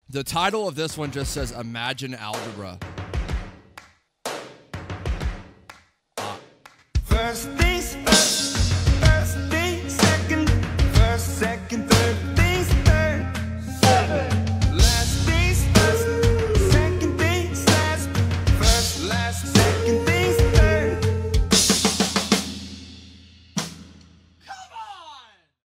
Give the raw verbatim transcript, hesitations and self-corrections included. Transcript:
The title of this one just says Imagine Algebra. Uh. First things first, first things second, first, second, third things third. Last things first, second things last, first, last, second things.